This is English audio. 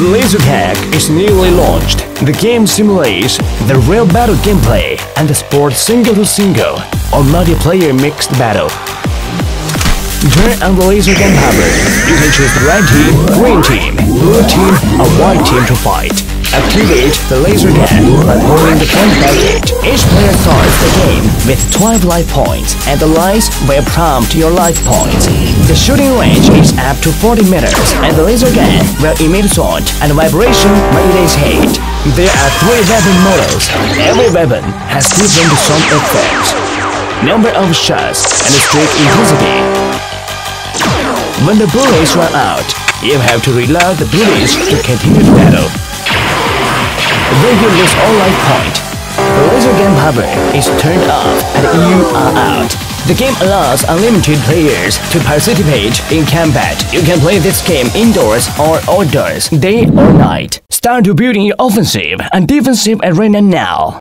LaserTag is newly launched. The game simulates the real battle gameplay and the sport single-to-single or multiplayer mixed battle. Turn on the laser gun power. You can choose the red team, green team, blue team, or white team to fight. Activate the laser gun by pulling the gun package. Each player starts the game with 12 life points, and the lights will prompt your life points. The shooting range is up to 40 meters, and the laser gun will emit sound and vibration when it is hit. There are 3 weapon models. Every weapon has different sound effects, number of shots, and strict intensity. When the bullets run out, you have to reload the bullets to continue the battle. When you lose all life point, the laser gun power is turned off and you are out. The game allows unlimited players to participate in combat. You can play this game indoors or outdoors, day or night. Start to building your offensive and defensive arena now.